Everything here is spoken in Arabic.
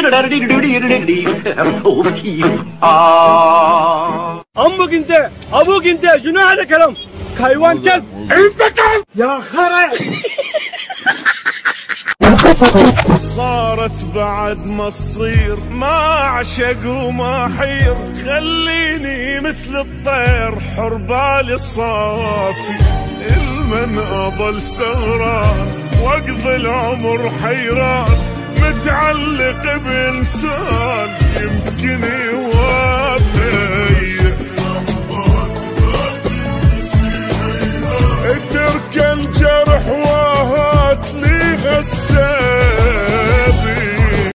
عمك انت ابوك انت شنو هذا كلام؟ حيوان كلب انت كلب يا خرا. صارت بعد ما تصير ما اعشق وما حير، خليني مثل الطير حر بالي الصافي، المن اظل سهران واقضي العمر حيران، متعلق بانسان يمكن